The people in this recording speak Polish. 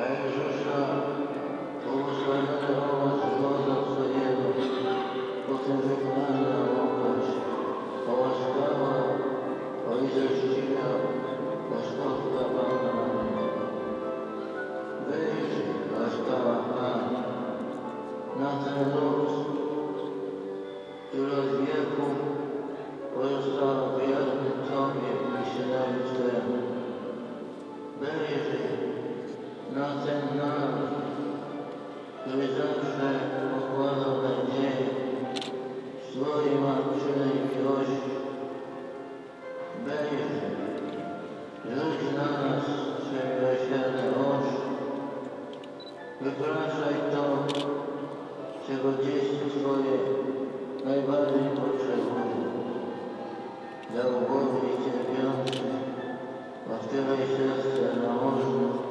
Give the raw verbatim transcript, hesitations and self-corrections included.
Jezusa, błogosławiony owoc żywota Twojego, potem wykonana łopość, połaskawa, ojcościwa, łaskowka Pana. Wyjdź, łaskawa Pani, na ten lud, który od wieku pozostał wierny Tobie i Synowi Twemu. Wyjrzyj na ten naród, który zawsze pokładał nadzieję w swojej matczynej miłości. Wyjrzyj, rzuć na nas swe miłosierne oczy, wypraszaj to, czego dzieci Twoje najbardziej potrzebują. Dla ubogich i cierpiących, otwieraj serce na możnych